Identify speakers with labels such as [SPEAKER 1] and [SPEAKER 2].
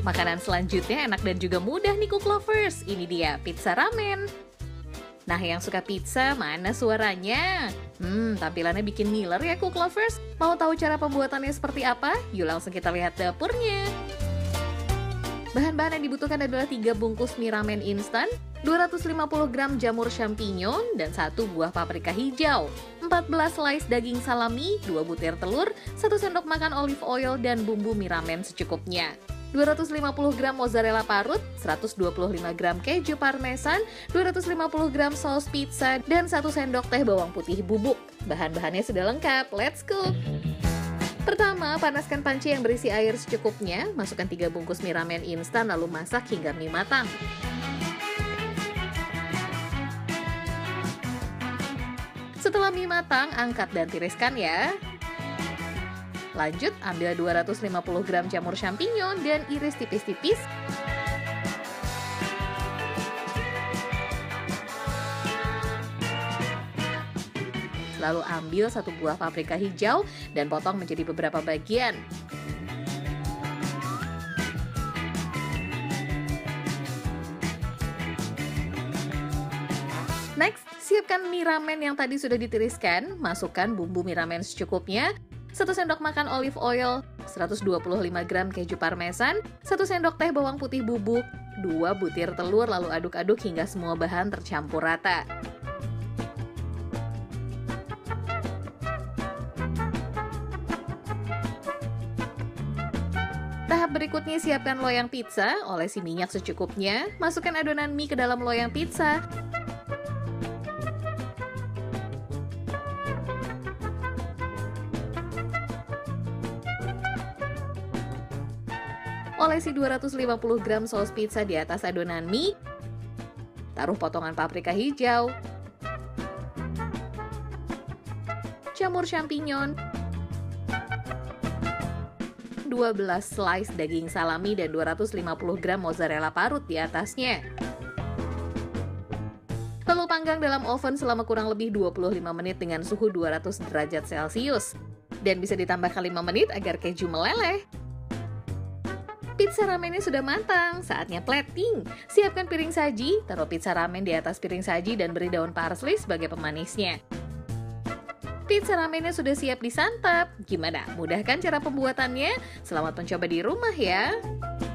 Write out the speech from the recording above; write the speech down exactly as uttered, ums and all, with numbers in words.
[SPEAKER 1] Makanan selanjutnya enak dan juga mudah nih Cook Lovers. Ini dia pizza ramen. Nah, yang suka pizza, mana suaranya? Hmm, tampilannya bikin ngiler ya Cook Lovers. Mau tahu cara pembuatannya seperti apa? Yuk langsung kita lihat dapurnya. Bahan-bahan yang dibutuhkan adalah tiga bungkus mie ramen instan, dua ratus lima puluh gram jamur champignon, dan satu buah paprika hijau, empat belas slice daging salami, dua butir telur, satu sendok makan olive oil, dan bumbu mie ramen secukupnya. dua ratus lima puluh gram mozzarella parut, seratus dua puluh lima gram keju parmesan, dua ratus lima puluh gram saus pizza, dan satu sendok teh bawang putih bubuk. Bahan-bahannya sudah lengkap, let's cook! Pertama, panaskan panci yang berisi air secukupnya, masukkan tiga bungkus mie ramen instan lalu masak hingga mie matang. Setelah mie matang, angkat dan tiriskan ya. Lanjut, ambil dua ratus lima puluh gram jamur champignon dan iris tipis-tipis. Lalu ambil satu buah paprika hijau dan potong menjadi beberapa bagian. Next, siapkan mie ramen yang tadi sudah ditiriskan. Masukkan bumbu mie ramen secukupnya, satu sendok makan olive oil, seratus dua puluh lima gram keju parmesan, satu sendok teh bawang putih bubuk, dua butir telur, lalu aduk-aduk hingga semua bahan tercampur rata. Tahap berikutnya siapkan loyang pizza, olesi minyak secukupnya, masukkan adonan mie ke dalam loyang pizza. Olesi dua ratus lima puluh gram saus pizza di atas adonan mie. Taruh potongan paprika hijau, jamur champignon, dua belas slice daging salami, dan dua ratus lima puluh gram mozzarella parut di atasnya. Lalu panggang dalam oven selama kurang lebih dua puluh lima menit dengan suhu dua ratus derajat Celcius. Dan bisa ditambahkan lima menit agar keju meleleh. Pizza ramennya sudah matang, saatnya plating. Siapkan piring saji, taruh pizza ramen di atas piring saji dan beri daun parsley sebagai pemanisnya. Pizza ramennya sudah siap disantap. Gimana? Mudah kan cara pembuatannya? Selamat mencoba di rumah ya!